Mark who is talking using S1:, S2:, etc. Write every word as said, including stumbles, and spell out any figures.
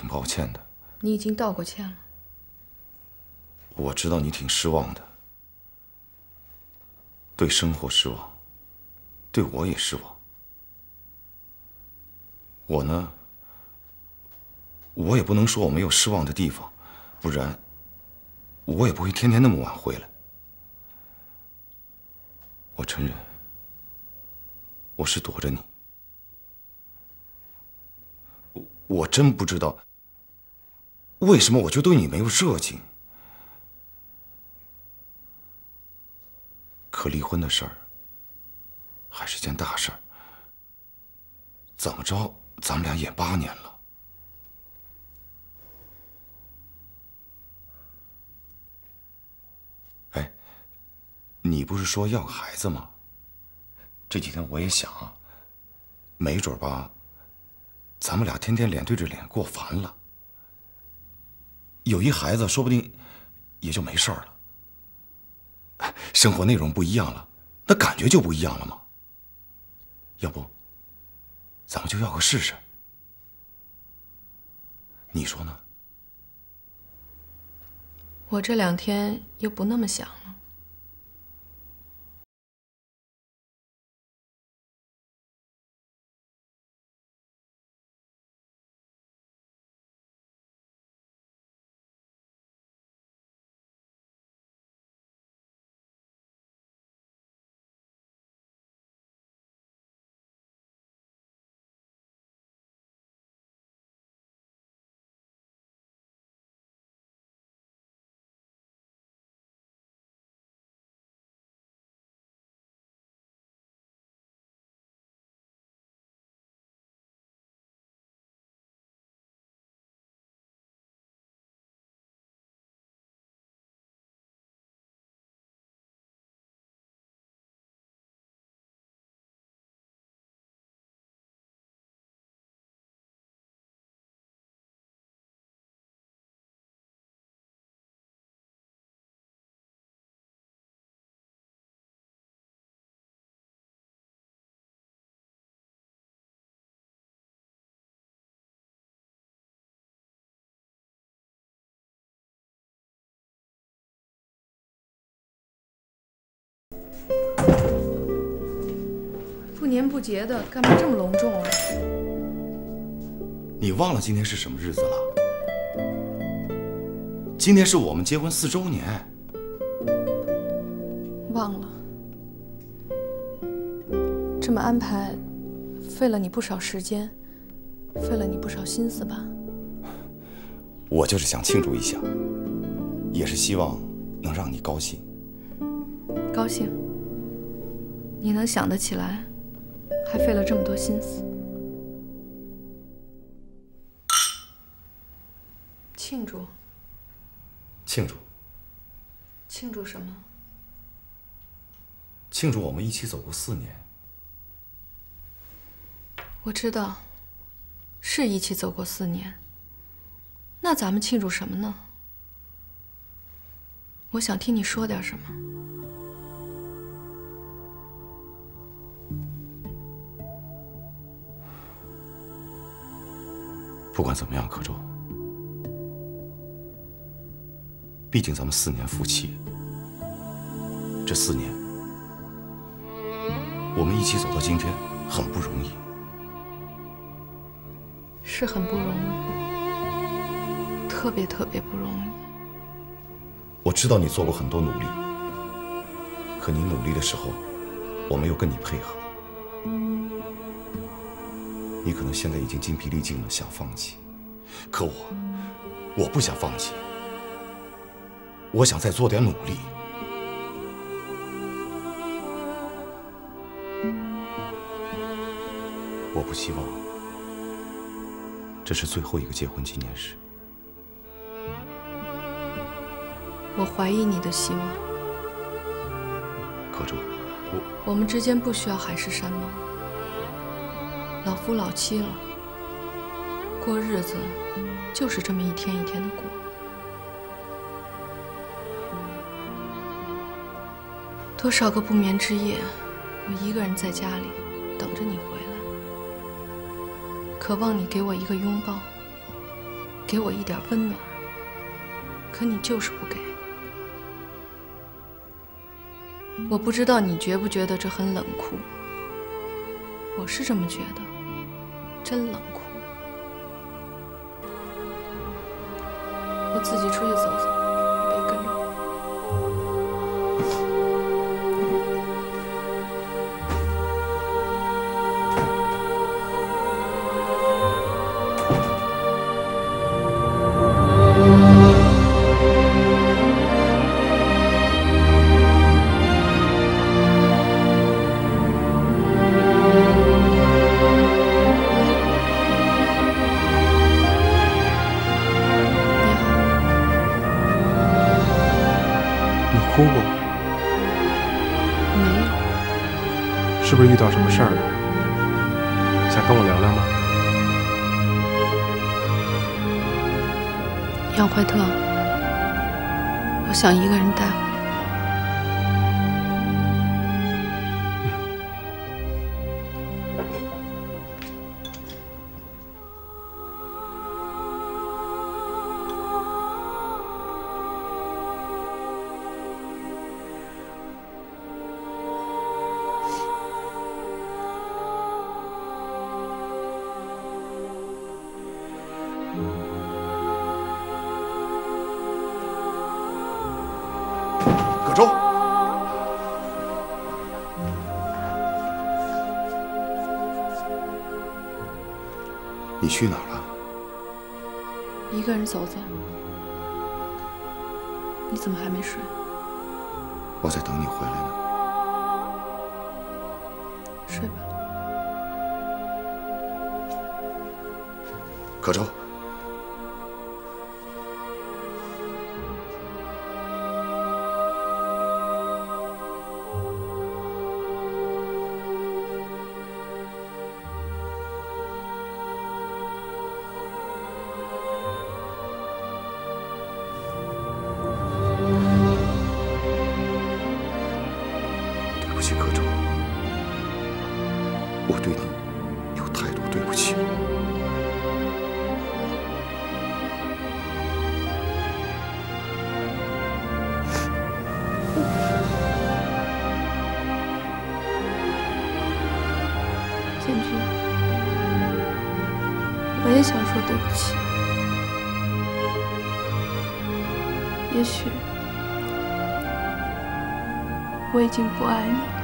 S1: 抱歉的。
S2: 你已经道过歉了。
S1: 我知道你挺失望的，对生活失望，对我也失望。我呢，我也不能说我没有失望的地方，不然我也不会天天那么晚回来。我承认，我是躲着你。我我真不知道为什么我就对你没有热情。可离婚的事儿还是件大事儿，怎么着，咱们俩也八年了。哎，你不是说要个孩子吗？这几天我也想啊，没准吧，咱们俩天天脸对着脸过烦了，有一孩子说不定也就没事儿了。生活内容不一样了，那感觉就不一样了吗？要不，咱们就要个试试。你说呢？
S2: 我这两天又不那么想了。不年不节的，干嘛这么隆重啊？
S1: 你忘了今天是什么日子了？今天是我们结婚四周年。
S2: 忘了。这么安排，费了你不少时间，费了你不少心思吧？
S1: 我就是想庆祝一下，也是希望能让你高兴。
S2: 高兴？你能想得起来，还费了这么多心思。庆祝？
S1: 庆祝？
S2: 庆祝什么？
S1: 庆祝我们一起走过四年。
S2: 我知道，是一起走过四年。那咱们庆祝什么呢？我想听你说点什么。
S1: 不管怎么样，柯周，毕竟咱们四年夫妻，这四年我们一起走到今天，很不容易。
S2: 是很不容易，特别特别不容易。
S1: 我知道你做过很多努力，可你努力的时候，我没有跟你配合。你可能现在已经精疲力尽了，想放弃，可我，我不想放弃。我想再做点努力。我不希望这是最后一个结婚纪念日。
S2: 我怀疑你的希望。
S1: 柯周，我
S2: 我们之间不需要海誓山盟。老夫老妻了，过日子就是这么一天一天的过。多少个不眠之夜，我一个人在家里等着你回来，渴望你给我一个拥抱， 给我一点温暖，可你就是不给。我不知道你觉不觉得这很冷酷，我是这么觉得，真冷酷。我自己出去走走，别跟着我。
S3: 哭过？
S2: 没有。
S3: 是不是遇到什么事儿了？想跟我聊聊吗？
S2: 杨怀特，我想一个人待会儿。
S1: 葛洲，你去哪儿了？
S2: 一个人走走。你怎么还没睡？
S1: 我在等你回来呢。
S2: 睡吧。
S1: 葛洲。 对不起，葛洲，我对你有太多对不起。
S2: 建军，我也想说对不起。也许我已经不爱你了。